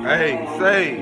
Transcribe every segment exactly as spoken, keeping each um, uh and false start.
Hey, say,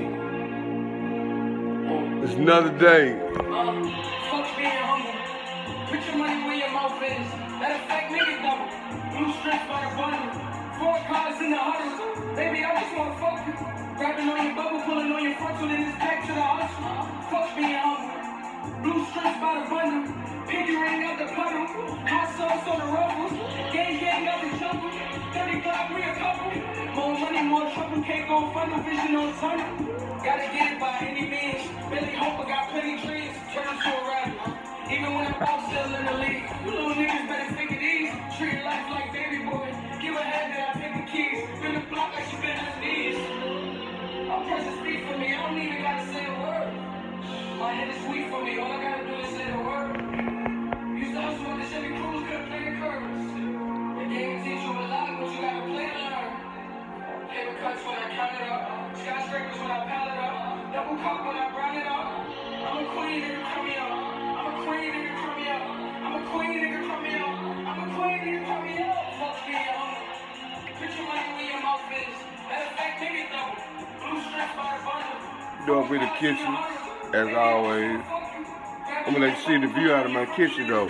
it's another day. Uh, fuck being humble. Put your money where your mouth is. Let a fake nigga double. Blue strips by the bundle. Four cars in the huddle. Baby, I just wanna fuck you. Grabbing on your bubble, pulling on your frontal, then it's back to the hustle. Fuck being humble. Blue strips by the bundle. Piggy ring out the puddle. Hot sauce on the ruffles. Gang gang out the jungle. thirty Glock, we a couple. More money, more trouble. Can't go funnel vision on tunnel. Gotta get it by any means. Billy Hope, I got plenty dreams. Turn to a rapper. Even when I'm out still in the league. You little niggas better think of these. Treat life like baby boy. Give a head that I take the keys. Been the block like she been on her knees. My presence speak for me. I don't even gotta say a word. My head is sweet for me. All I gotta do is say the word. Used to hustle with the Chevy Cruise, couldn't play the curves. The game will teach you a lot, but you gotta play to learn. Paper cuts when I count it up. Skyscrapers when I pile it up. Double cup when I brown it up. I'm a queen, nigga, crumb me up. I'm a queen, nigga, crumb me up. I'm a queen, nigga, crumb me up. I'm a queen, nigga, crumb me up. Fuck me up. Put your money where your mouth is. Let a fake nigga double. Blue strips by the bundle. Doing for the kitchen, as always. I'm gonna let you see the view out of my kitchen though.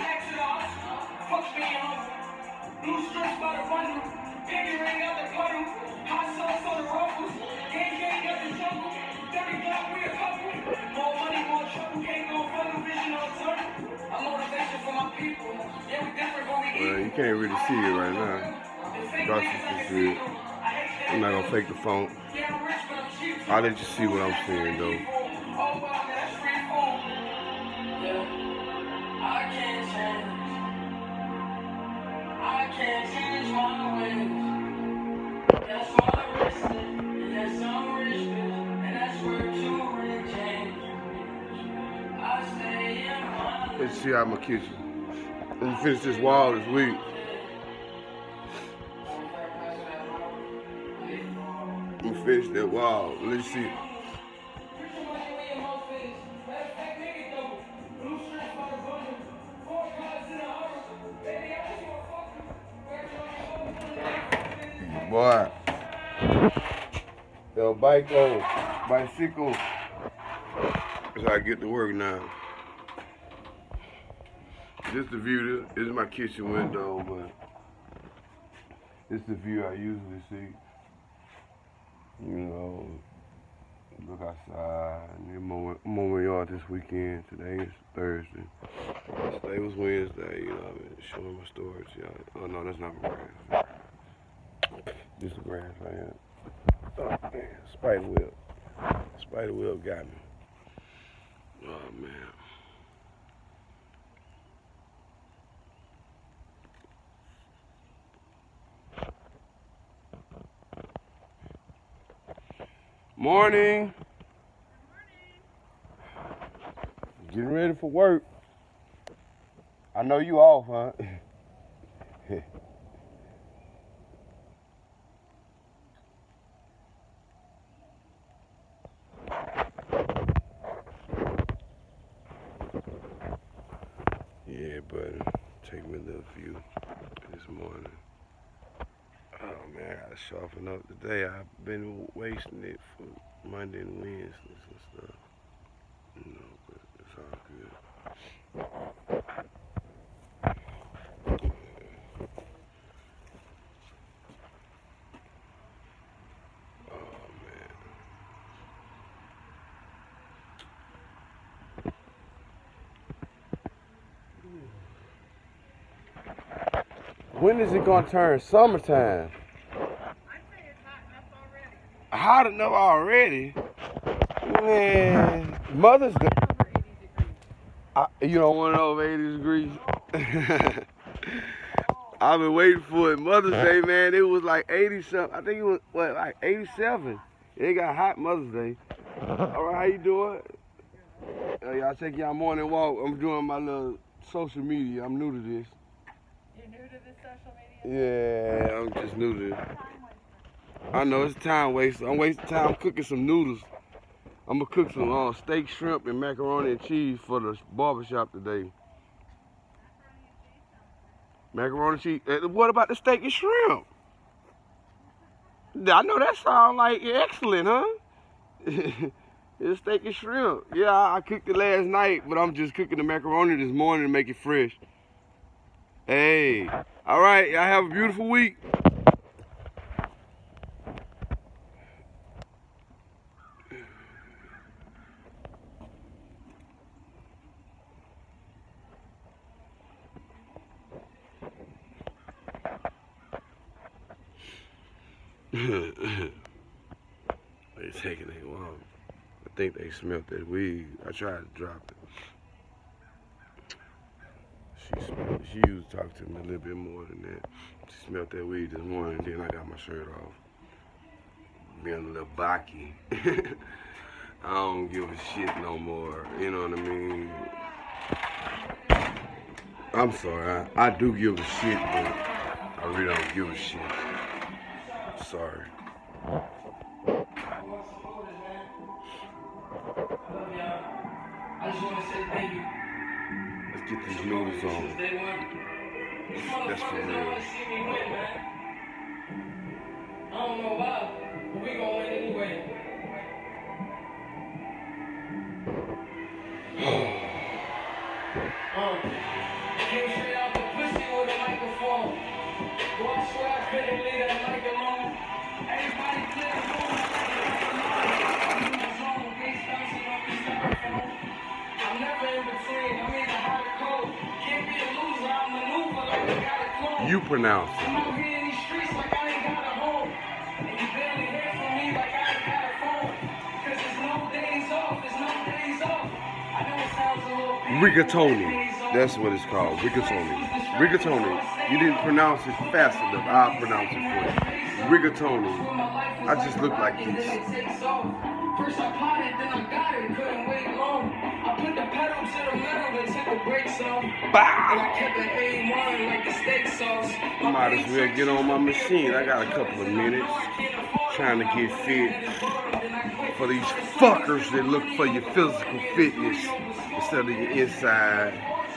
Well, you can't really see it right now. Darcy can see it. I'm not gonna fake the phone. I'll let you see what I'm seeing though. I can't change. I can't change my ways. That's why I'm risking, and that's some risking, and that's where two really change. I stay in my Let's see out my kitchen. I'm gonna finish this wall this week. I'm gonna finish that wall. Let's see. Boy, the bike on, bicycle. That's how I get to work now. This the view, this is my kitchen window, but this is the view I usually see. You know, look outside. I'm on my yard this weekend. Today is Thursday. Today was Wednesday, you know, I've been showing my storage. Y'all. Oh no, that's not my grass. This is the grass right here. Oh man, spider web. Spider web got me. Oh man. Morning. Getting ready for work. I know you off, huh? Yeah, buddy. Take me a little view this morning. Oh man, I gotta sharpen up today. I've been wasting it for Monday and Wednesdays and stuff. You know, but it's all good. Oh man. When is it gonna turn summertime? Hot enough already? Man, Mother's Day. I, you don't want it over eighty degrees? I've been waiting for it. Mother's Day, man, it was like eighty something. I think it was, what, like eighty-seven. It got hot Mother's Day. All right, how you doing? Uh, y'all take y'all morning walk. I'm doing my little social media. I'm new to this. You're new to this social media? Yeah, I'm just new to it. I know it's a time waster. I'm wasting time cooking some noodles. I'm gonna cook some uh, steak, shrimp, and macaroni and cheese for the barbershop today. Macaroni and cheese. Uh, what about the steak and shrimp? I know that sounds like excellent, huh? It's steak and shrimp. Yeah, I, I cooked it last night, but I'm just cooking the macaroni this morning to make it fresh. Hey, all right, y'all have a beautiful week. They taking it long. I think they smelled that weed. I tried to drop it. She smelled, she used to talk to me a little bit more than that. She smelled that weed this morning, then I got my shirt off. Being a little baki. I don't give a shit no more. You know what I mean? I'm sorry. I, I do give a shit, but I really don't give a shit. Sorry. I just want to say thank you. Let's get these noodles on. That's for real. I don't know why, but we gonna win anyway. um, came straight out the pussy with a microphone. Boy, I swear I couldn't leave that mic alone. Everybody clear the room. I'm never in between. I'm either hot or cold. Can't be a loser. I maneuver like I got a clone. You pronounce it. I'm out here in these streets like I ain't got a home. And you barely hear from me like I ain't got a phone. Cause there's no days off. There's no days off. I know it sounds a little bad. Rigatoni. That's what it's called. Rigatoni. Rigatoni. You didn't pronounce it fast enough. I'll pronounce it for you. Rigatoni. I just look like this. First I potted, then I got it, couldn't wait long. I put the pedal to the metal and took the brakes off. Bah! And I kept the A one like the steak sauce. I might as well get on my machine. I got a couple of minutes trying to get fit for these fuckers that look for your physical fitness instead of your inside.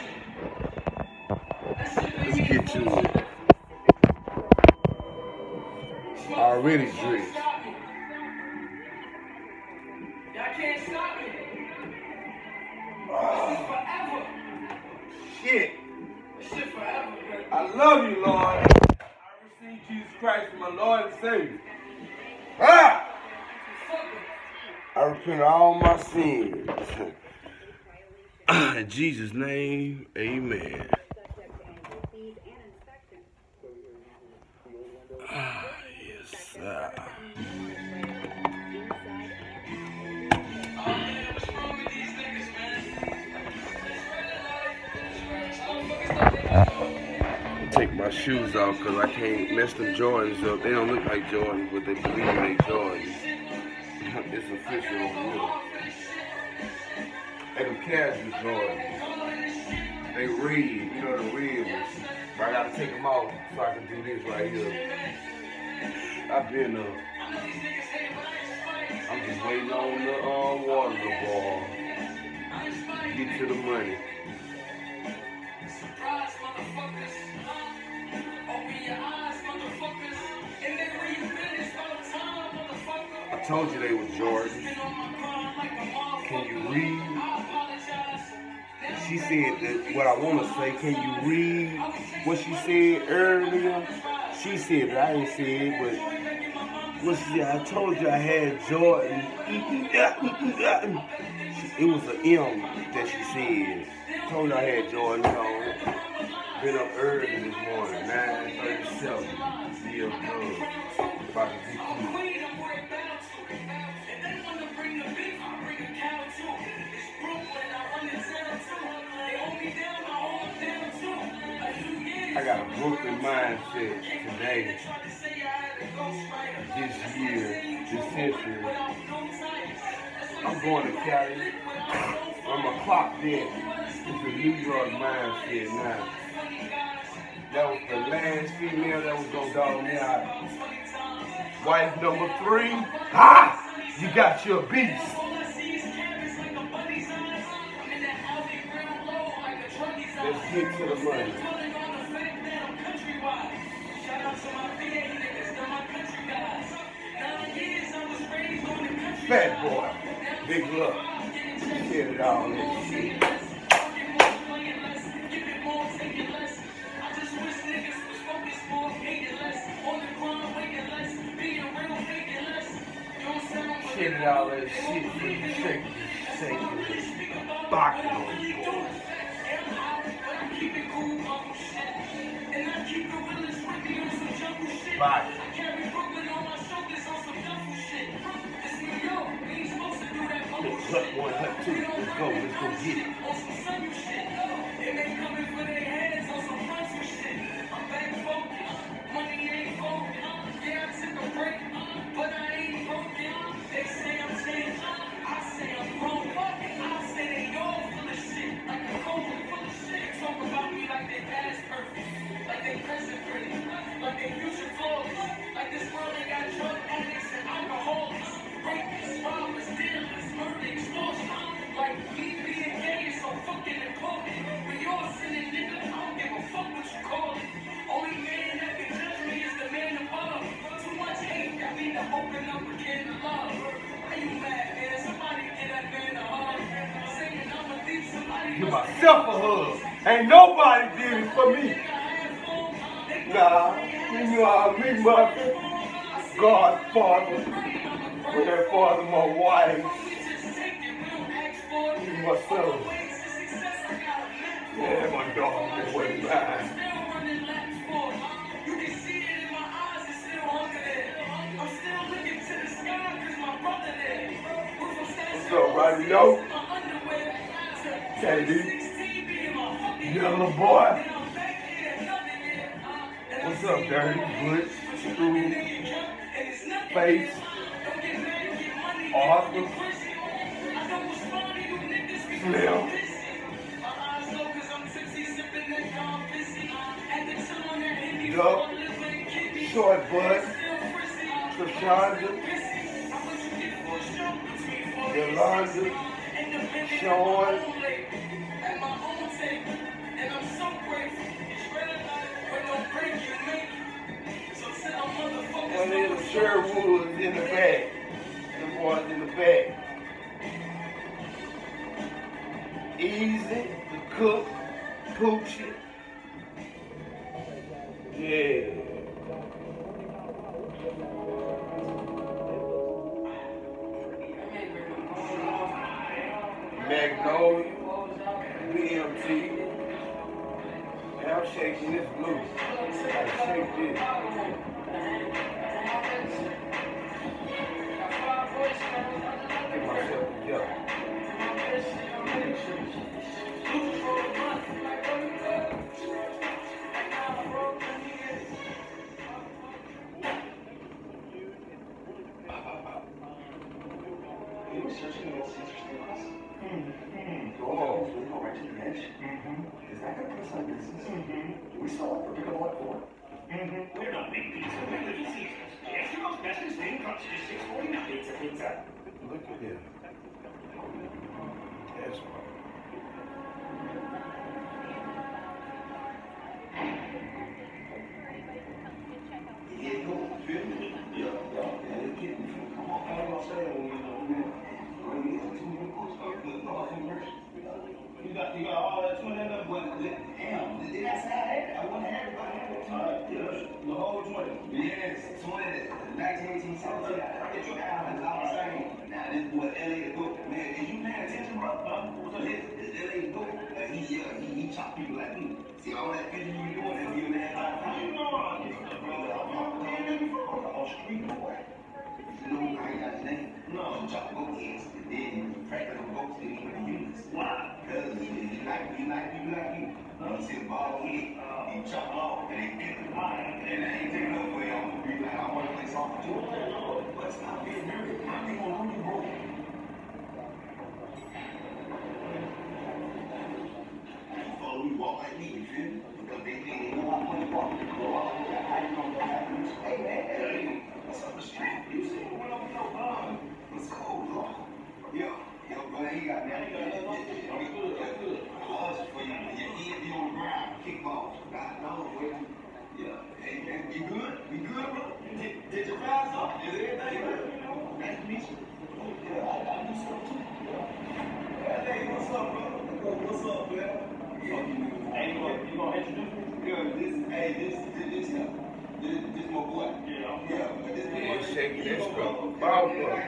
Let's get to it. Already dressed. Y'all can't stop me. Oh, This is forever. shit. This shit forever, man. I love you, Lord. I receive Jesus Christ as my Lord and Savior. Ah! I repent of all my sins. In Jesus' name, amen. Ah, yes, sir. Take my shoes off because I can't mess them Jordans up. They don't look like Jordans, but they believe they Jordans. It's official over here. They them casual Jordans. They red, you know the red ones. But I gotta take them off so I can do this right here. I've been up. I'm just waiting on the um, water to boil. Get to the money. I told you they were Jordans. Can you read? She said that what I want to say, can you read what she said earlier? She said that I didn't say it, but what she said, I told you I had Jordan. It was an M that she said. I told you I had Jordan on. Been up early this morning, nine thirty-seven. Still good. About to be cool. I got a Brooklyn mindset today, this year, this century. I'm going to Cali. I'm a clock there. It's a New York mindset now. That was the last female that was gonna dog me out. Wife number three, ha! You got your beast. Let's get to the money. Fat boy. Big look. Shit it all this shit. Shit it all that shit. Shake it. Shake it. Bark it on you, boy. Bye. Hut one, hut two. Let's go, let's go get it. But I ain't broken. They say I'm changed. I say I'm broke. I say they all full of shit. Like a cold full of shit. Talk about me like they past perfect. Like they present pretty. Like they future flawless. Like this world ain't got drug addicts and alcoholics. Rapists, robbers, dealers, murder, extortion. Like me being gay is so fucking important. When you're sinning, nigga, I don't give a fuck what you call it. Only man that can judge me is the man above. Too much hate, I need to open up a can of love. Why you mad, man? Somebody get that man a hug. Saying I'ma leave somebody. Give myself a hug. Ain't nobody did it for me. Nah, you know how me, mother. God, Father. With that father, my wife. My son. Yeah, my dog, it wasn't mine. You can see it in my eyes, it's still hunger there. I'm still looking to the sky because my brother there. What's up, Roddy? Yo? K D? Yellow boy? What's up, Dirty? Butch? Screw? Face? Arthur? Slim? Duck? Short Bud? Trashonda? Yolanda? Sean? And then the Sherwood in the bag. The boys in the bag. Easy, the cook, Poochie. Yeah. Magnolia, B M T. And I'm shaking this blue. I shake this. Get myself together. Oh, we go right to the edge. Mm-hmm. Is that going to put us on business? Mm-hmm. We still have to pick a lot for it. Mm-hmm. We're not big pizza, we're little Caesars. The extra most best is thin crunch is six forty-nine. Pizza, pizza. Look at him. That's right. Yeah, go. Feel me? Yeah, yeah. Yeah, get me. Come on. I'm going to say it when you know, man. When we get to two minutes, start putting all in mercy. You got, you got all that twenty in there, but damn, that's how I had it. I wouldn't have it. I had it. All right, yeah, the whole twenty. Yes, twenty, nineteen, eighteen, seventeen. I get your album, I was saying, now this boy L A the Goat, man, is you paying attention, bro? Huh? What's up? This, this L A the Goat, uh, he, yeah, he, he chop people like me. See all that fishing you doing, and you man, like, how you know all this stuff, brother? I'm a street boy. You know how you got his name? No. You chop goat heads, and then you practice on goats, then you put units. Why? Because he, he like he like you like you. When you see a ball head, he chop off, and they get it. And I ain't taking up for you. I'm gonna be like, I want to play soccer too. But it's not being nervous. I'm being on you, bro. You follow me, walk like me, you feel me? Because they think they know I'm gonna walk. How you gonna go? Hey, man, hey, what's up the street? You see what I'm doing? What's cold, bro? Yo, yo, bro, he got that. I'm good, I'm good. Hustle for you. Your head be on the ground. Kickball. God knows, boy. Yeah. Hey, man, you good? You good, bro? Did, did you find something? Is everything good? Nice to meet you. shaking that scroll. Ball club.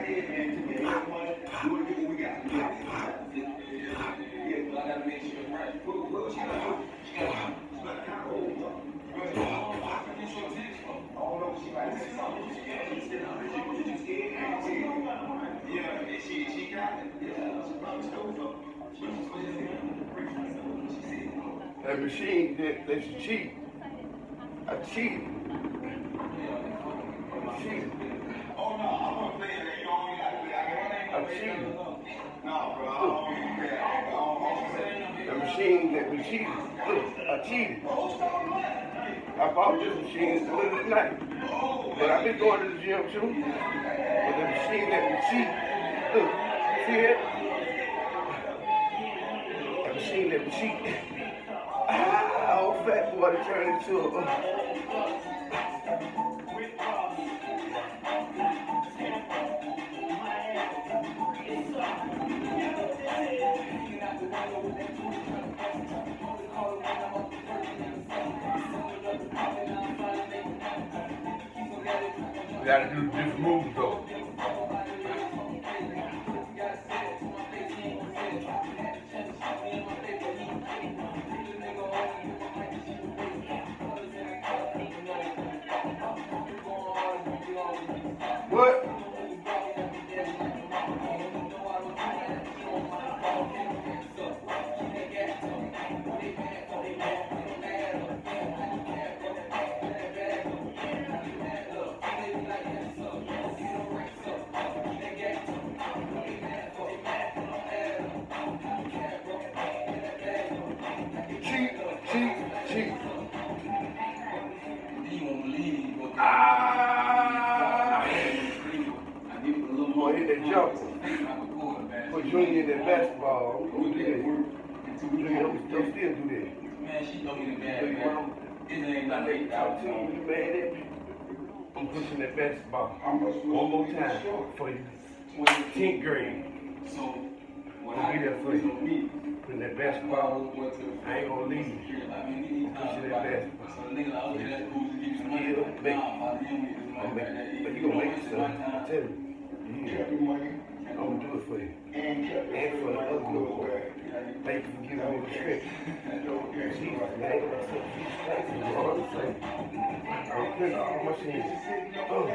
That machine that lets you cheat. I cheated. I cheated. Oh no, I'm gonna play it. You don't even have to play. I I cheated. No, bro. I don't even play. I don't play. The machine that we cheated. Look, I cheated. I bought this machine in the middle of the night. But I've been going to the gym too. But the machine that we cheat. Look, see it? The machine that we cheat. Ah, old fat boy to turn into a. Uh, We gotta do different moves though. What? Cheat, cheat, cheat. Ah! Boy, hit that jump. Put Junior in that basketball. Don't do that. Junior, don't, don't still do that. Man, she told me the bad, Look, man. mom, It ain't I like make out to you, you mad at me. I'm pushing that basketball. One more time for you. tenth grade. So, when I'll I be there for you. me, Putting that I basketball. went to the I ain't gonna leave you. Pushing that basketball. So the nigga like, okay, that's cool, just give you some money. Yeah, make- Nah, man, you don't need this I'm money. make, but you gonna make it, son. I tell you. Yeah. I'm gonna do it for you. And for the other little boy. Thank you for giving me the strength. Jesus, man. Jesus Christ, you know what I'm saying? I'm putting all my shit. Oh. Oh.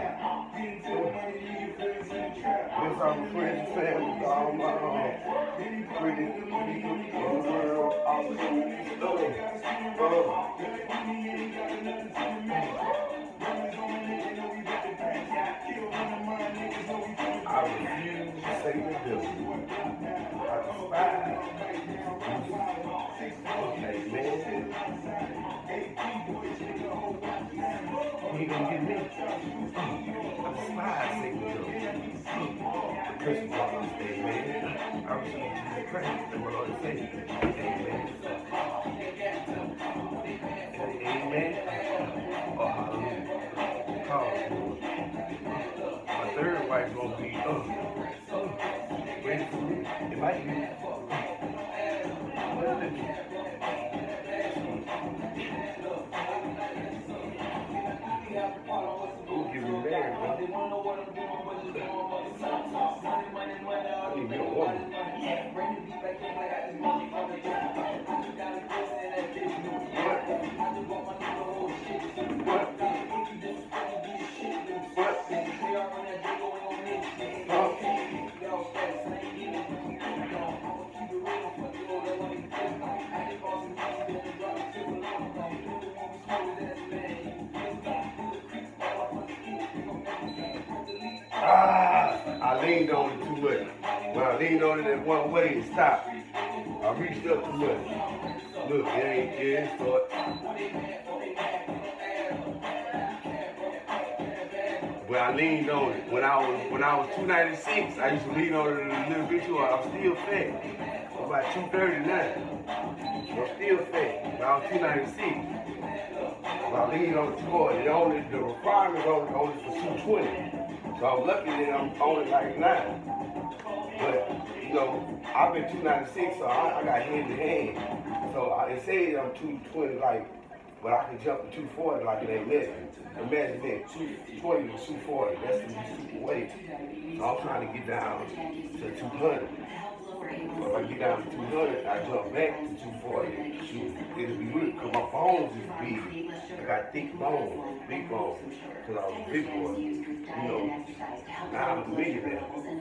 This all my friends and family, all my um, pretty people in the world, all the oh. Oh. I refuse to say the devil. I despise. Okay, man. He ain't gonna get me. I despise Satan devil. The Christian law, amen. I receive Jesus Christ, the Lord and Savior. Amen. Amen. Oh, hallelujah. Call. My third wife gonna be, uh, uh, ready for me. It might be. What is it? Who give me married, bro? I need me a woman. What? What? Ah, I leaned on it too much. When I leaned on it in one way, it stopped. I reached up too much. Look, it ain't, it ain't short. When I leaned on it, when I was when I was two ninety-six, I used to lean on it a little bit too. I'm still fat. I'm about two thirty-nine. I'm still fat. But I was two ninety-six. When I leaned on it too hard, it only the requirement only only for two twenty. So I'm lucky that I'm only like nine. But you know, I've been two ninety-six, so I, I got hand to hand. So I, it says I'm two twenty, like but I can jump to two forty like it ain't nothing. Imagine that, two twenty to two forty, that's the super weight. So I'm trying to get down to two hundred. So if I get down to two hundred, I jump back to two forty. Shoot, it'll be good, because my bones is big. I got thick bones, big bones, because I was a big boy. You know, now I'm a millionaire.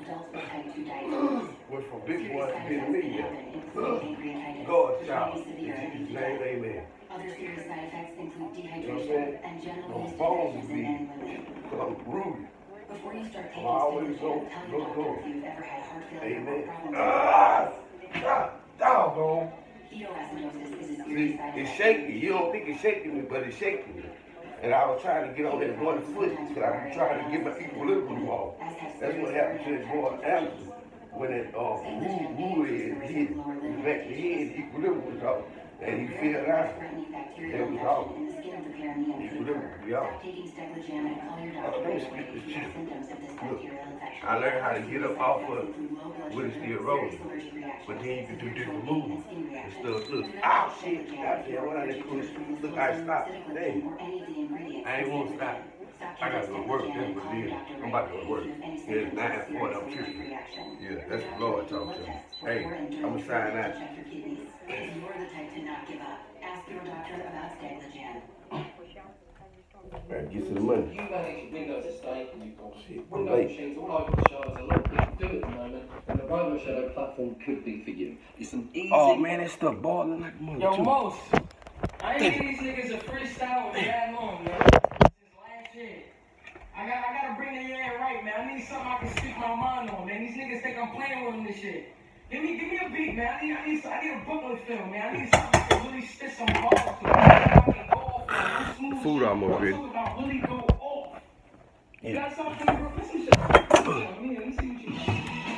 Went from big boy to being a millionaire. God, child, in Jesus' name, amen. Other serious side effects include You know what I'm saying? dehydration and general My instability bones is for men big, and women. because I'm rude. Before you start taking I always go, Steglegent, tell go, your doctor go. if you've ever had heart failure or Amen. problems. Ah, ah, doggone. Ketoacidosis is a serious See, side it's effect. shaky. You don't think it's shaking me, but it's shaking me. And I was trying to get on that one foot because I was trying to get my equilibrium off. That's what happened to that boy Anderson. When that uh, woo woo is hit his back of the head, the equilibrium was off. And he fell out. Threatening bacterial It was infection off. in the skin of the perineum could Equilibrium occur. was off. Stop taking Steglegent and call your Uh, doctor let me right speak away this if you have shit. symptoms of this Look, bacterial infection. I learned how to get up off of it Include low blood with sugar, the erosion. serious allergic reactions, But then you can do severe different joint pain, moves and skin and reactions. stuff. Look, Do not ow, take shit, Steglegent goddamn, or what I allergic did to look, look, I fluticasone, stopped. sitagliptin, Dang. or any of the ingredients I ain't in want to stop. Steglegent. Stop I gotta taking go to work. Steglegent That's and what call it your is. doctor I'm right about to away go to work. if you have any Yeah, symptoms of nine serious forty, I'm allergic tripping. reaction. Yeah, Your that's the doctor Lord will do talking blood to me. tests Hey, before and during I'ma the sign treatment out. to check your kidneys. You're the type to not give up. Ask your doctor about Steglegent. Alright, get to the money. You manage Windows Estate and you've got Shit, I'm window late. machines all over the show, as a lot of people do at the moment, and the Robo Shadow platform could be for you. It's an easy... Oh man, that stuff balling like a mother Yo, too. Mos, I ain't giving these niggas a freestyle in that long, man. Since last year. I got, I gotta bring the air right, man. I need something I can speak my mind on, man. These niggas think I'm playing with them this shit. Give me, give me a beat, man. I need, I need, I need a Brooklyn film, man. I need something that can really spit some balls to it. I can go off on smooth Food shit. almost ready. I'm talking about really go off. You got something for me, bro? Listen to shit. Let me, let me see what you got.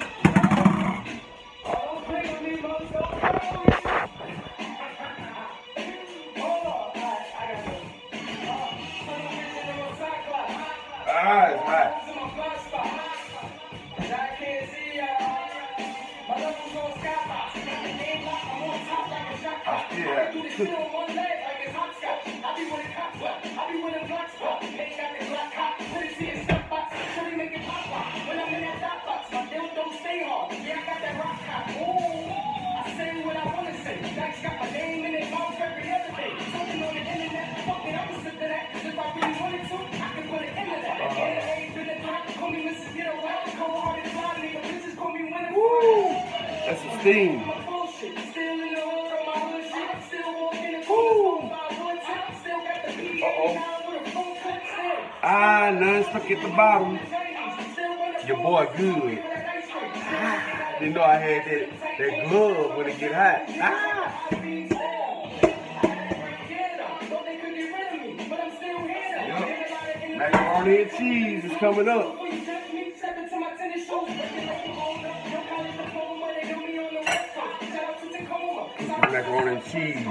Oh, don't play with me, bro. Don't play with me. Hold on. All right, I got you. Uh, put a bitch in the Cyclops. Ah, it's hot. This is my blind spot. I can't see y'all. My levels on skybox. Game lock, I'm on top like a shot clock. I still I have do to this cook. shit on one leg like it's hopscotch. I be winning cops up. I be winning block spot. Ain't got the black cop. Put it to your step box. Should we make it pop pop? When I'm in that dot box, my deal don't stay hard. Yeah, I got that rock cop. Ooh, I say what I wanna say. Jack's got my name in their mouth every other day. Something on the internet. Fuck it, I'ma sit to that. Cause if I really wanted to, I could put it into that. Yeah, it ain't been a drop. Call me Missus Get Away. Cold hearted fly, nigga. Bitches call me winning. Woo! That's a steam. My bullshit. Still in the hood on my hood shit. Still walking the corner. My wood tip. Still got the P eighty-nine with a full clip still. Ah, none stuck at the bottom. Your boy good. Ah, didn't know I had that, that glove when it get hot. Ah. Yep. Macaroni and cheese is coming up. Macaroni and cheese.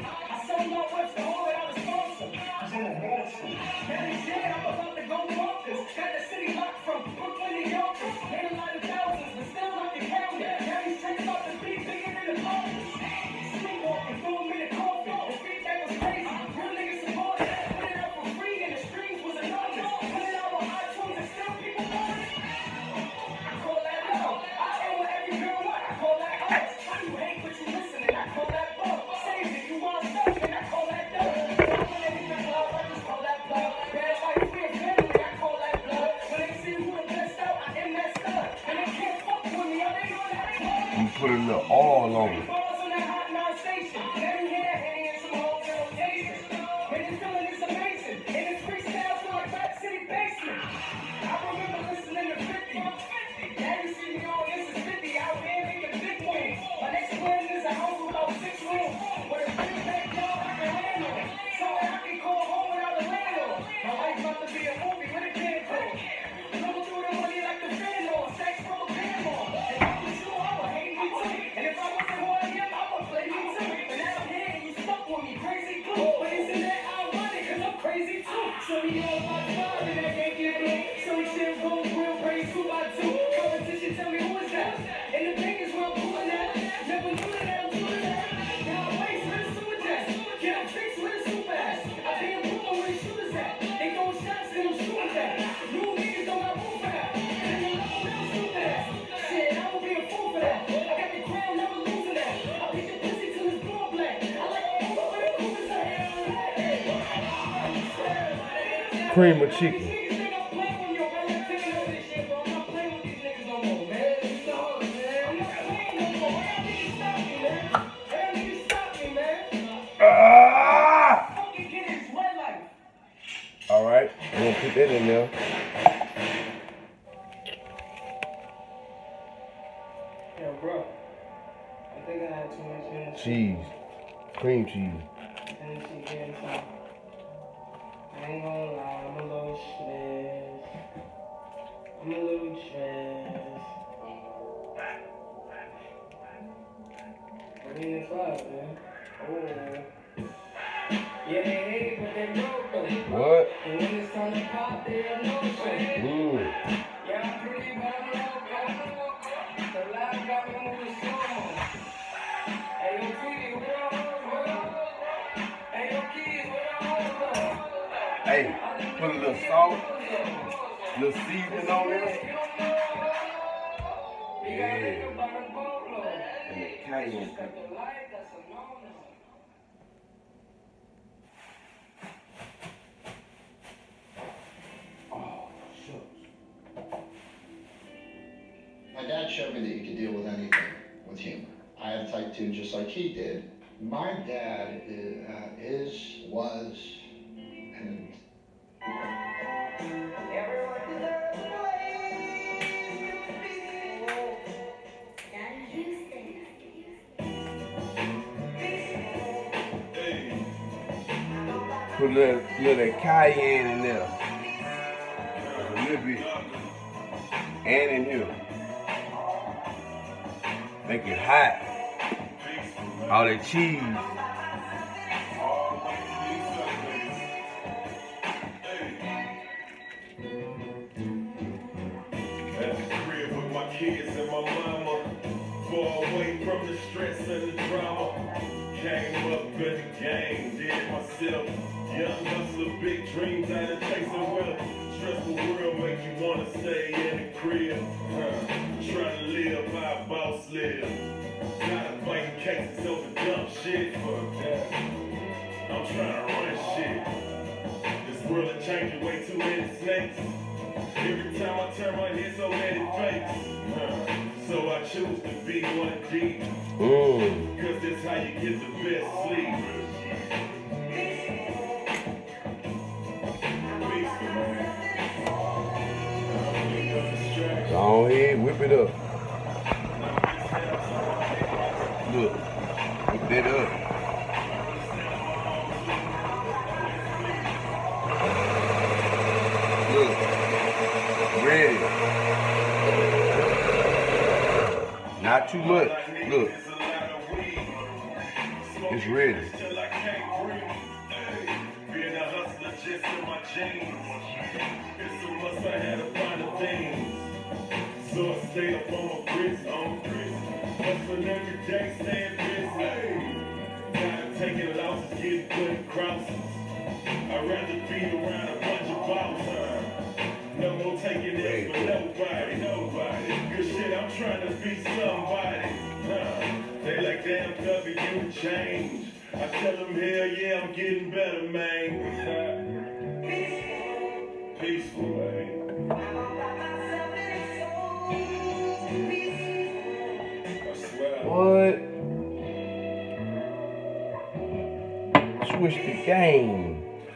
I'm putting the oil on it. cream of chicken. Ah! All right, I'm gonna put that in there. Yo, bro. I think I had too much energy. Cheese, cream cheese. Energy getting some. I ain't gonna lie, I'm a little stressed. I'm a little stressed. I mean, it's live, man. Oh. Yeah, they hate, but they broke, though. What? And when it's time to pop, they have no shit. Mmm. Yeah, I'm pretty, but I'm loco. The live got me moving slow. Hey, yo, Tweety, what up, what up? Hey, yo, kids, what up? Hey, put a little salt, a little seasoning on there. Yeah. And the cayenne pepper. My dad showed me that you could deal with anything with humor. I have type two just like he did. My dad is, uh, is was, and Put a little, little cayenne in there. A little bit. And in here. Make it hot. All that cheese. At the crib with my kids and my mama, far away from the stress and the drama. Came up in the game, did myself. Young hustler, big dreams, out of chasing wealth. Stressful world make you wanna stay in the crib. Huh. Trying to live how a boss live. Gotta fight cases over dumb shit. Fuck that. I'm trying to run shit. This world is changing, way too many snakes. Every time I turn my head, so many fakes. Huh. So I choose to be one deep. Mmm. Cause that's how you get the best sleep. Go ahead, whip it up. Look, whip that up. Look, ready. Not too much. Look, it's ready. Being a hustler just in my jeans. It's a must I had to find the things. So I stay up on my wrist, on wrist. Hustling every day, staying busy. Gotta take it losses, getting good crosses. I'd rather be around a bunch of bosses. No more taking this for nobody, nobody. Good shit, I'm trying to be somebody. Huh. They like, damn, Cubby, you change. I tell them, hell yeah, I'm getting better, man. Peaceful, man. I swear. What? Switch the game.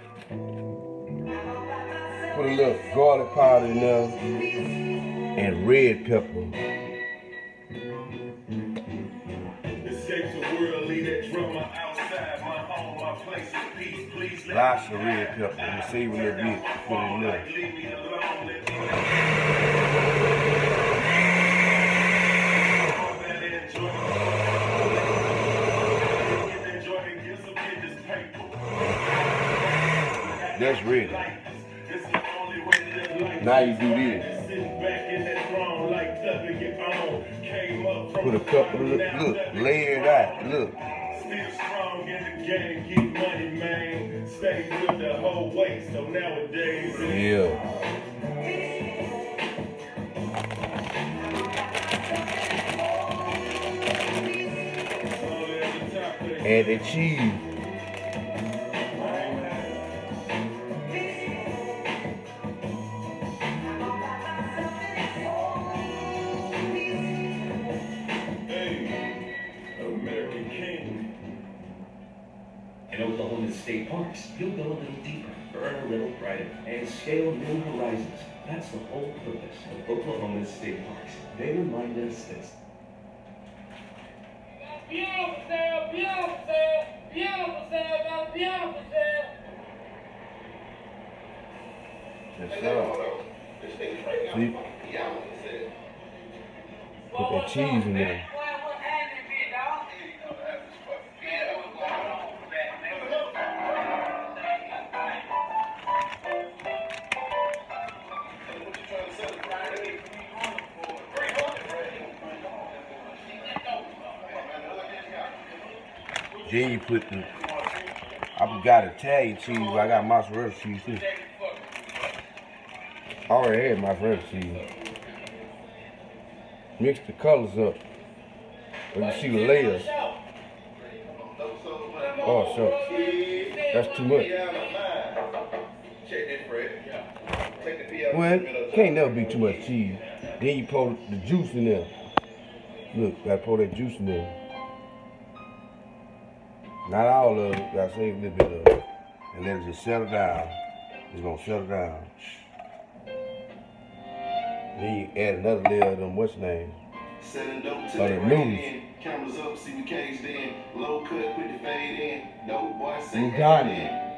Put a little garlic powder in there and red pepper. Escape the world, leave that drama outside my home, my place of peace, please let Lots of red pepper. I'm gonna save a little bit. Put it in there. leave me alone. Let me That's ready. Now you do this. Put a couple of, look, look, layer it out, look. Still strong in the game, get money, man. Stay good the whole way, so nowadays. Yeah. Add the cheese. state parks. You'll go a little deeper, burn a little brighter, and scale new horizons. That's the whole purpose of Oklahoma's state parks. They remind us that beautiful, Sarah, beautiful, Sarah, beautiful, Sarah, got beautiful, Sarah. Yes, sir. See? Put that cheese in there. Then you put the, I got Italian cheese, but I got mozzarella cheese too. I already had mozzarella cheese. Mix the colors up. You can see the layers. Oh, shucks. That's too much. Well, can't never be too much cheese. Then you pour the juice in there. Look, gotta pour that juice in there. Not all of it, gotta save a little bit of it. And let it just settle down. It's gonna settle down. Then you add another layer of them, what's the name? Of the noodles. Cameras up, see we caged in. Low cut, put the fade in. Dope boy say amen.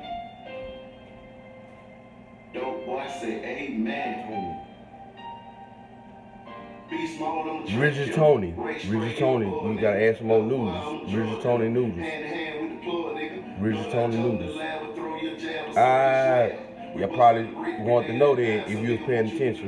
Dope boy say amen. Be small on the Bridget Tony. Bridget Tony. You gotta add some more noodles. Bridget Tony noodles. Bridget Tony noodles. Ah, you probably want to know that if you was paying attention.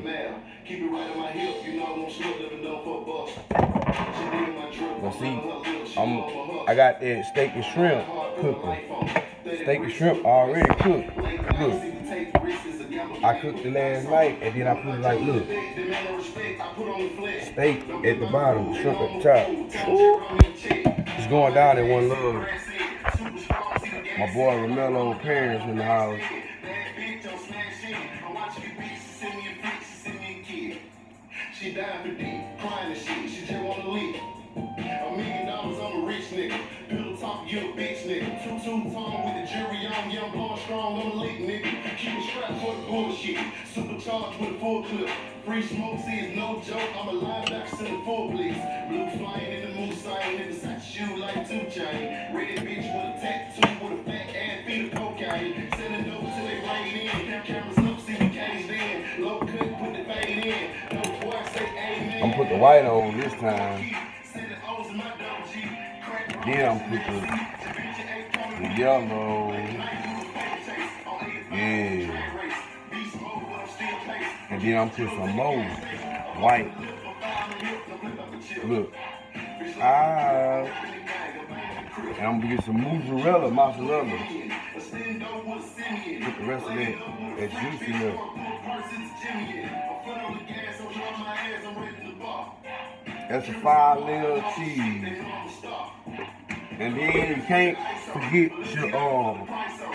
Now see, I'm, I got that steak and shrimp cooking. Steak and shrimp already cooked. Look, I cooked it last night and then I put it like, look, steak at the bottom, shrimp at the top. It's going down in one love. My boy Romello parents in the house. She died for deep, crying and shit. She just wanna leave. A million dollars, I'm a rich nigga. Pillow talk, you a bitch nigga. Two two tone with the jury on, young blowing strong on the lick nigga. Keep it strapped for the bullshit. Supercharged with a full clip. Free smoke, see it's no joke. I'm a linebacker in the full blitz. Blue flying in the moon sign, nigga side shoe like two chain. Red bitch with a tattoo with a fat ass feet of cocaine. Sending dope till they rain in. Cameras up, see we caged in. Low cut, put the fade in. I'm put the white on this time. Then I'm put the, the yellow. Yeah. And then I'm put some more white. Look. Ah. And I'm gonna get some mozzarella, mozzarella. Put the rest of that, that juice in there. That's a five layer of cheese. And then you can't forget your um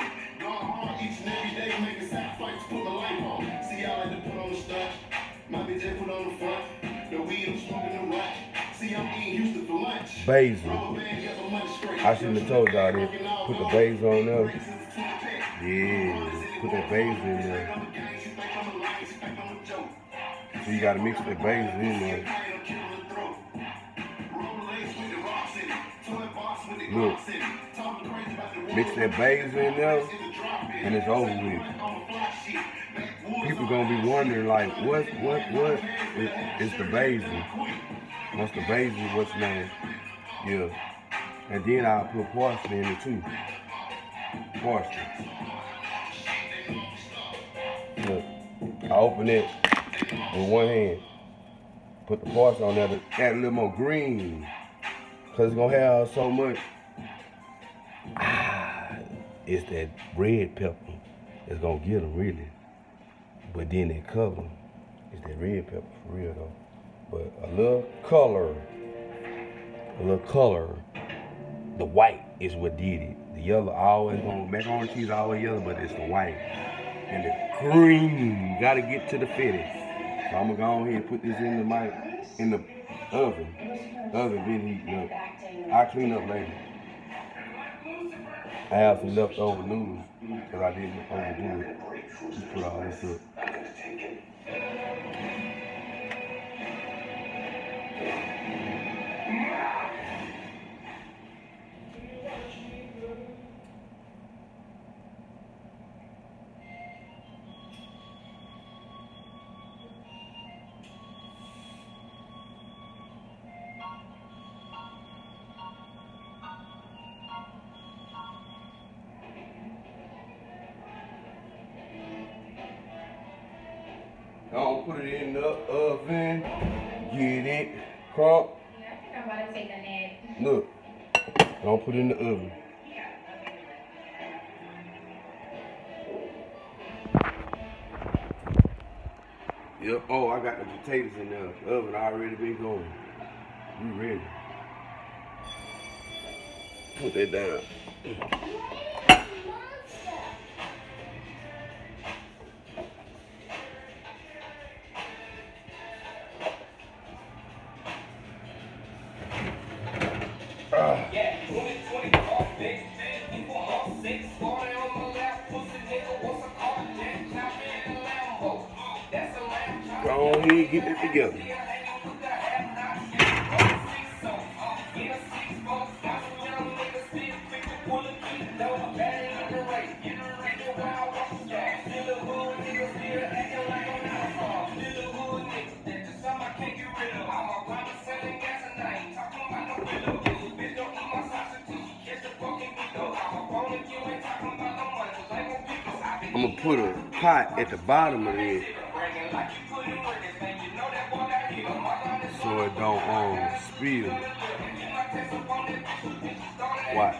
basil. I shouldn't have told y'all this. Put the basil on there. Yeah, put that basil in there. So you gotta mix the basil in there. Look, mix that basil in there, and it's over with. People gonna be wondering like, what, what, what is, is the basil? What's the basil? What's the name? Yeah. And then I'll put parsley in it too. Parsley. Look, I open it with one hand. Put the parsley on there to add a little more green. Cause it's gonna have so much. Ah, it's that red pepper that's gonna get them really. But then that color, it's that red pepper for real though. But a little color, a little color. The white is what did it. The yellow always gonna, macaroni cheese always yellow, but it's the white. And the green, you gotta get to the finish. So I'm gonna go ahead and put this in the mic, in the oven. Oven been heating up. I'll clean up later. I have some leftover noodles because I didn't overdo it. Just put all this up. Don't put it in the oven. Get it. Crump. Yeah, I think I'm about to take a nap. Look. Don't put it in the oven. Yep. Oh, I got the potatoes in the oven. I already been going. You ready? Put that down. Go on here, get it together. I'm gonna put a pot at the bottom of it so it don't um spill. Watch.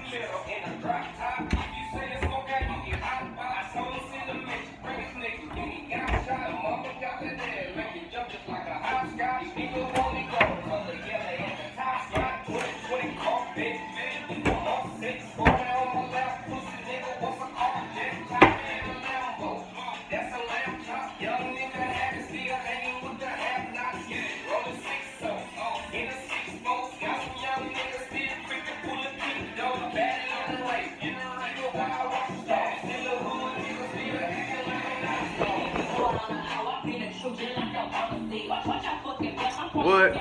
What?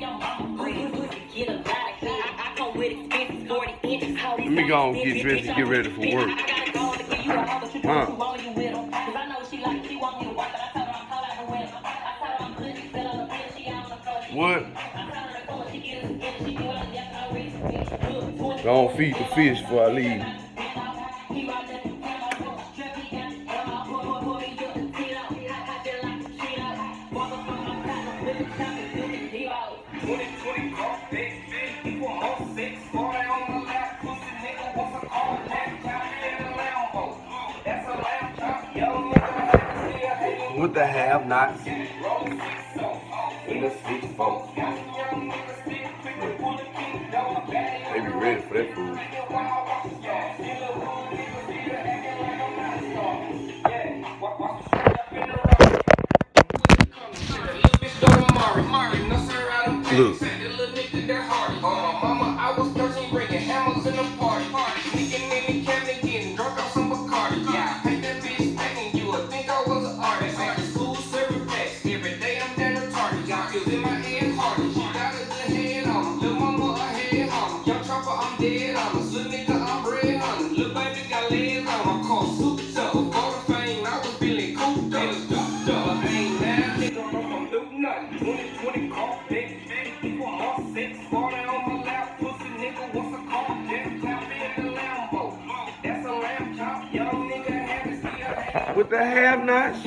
Let me go and get dressed and get ready for work. Huh? What? Go on, feed the fish before I leave. With the have-nots and the six folks. They be ready for that food. Look. With the have-nots.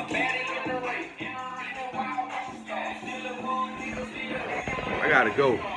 I gotta go.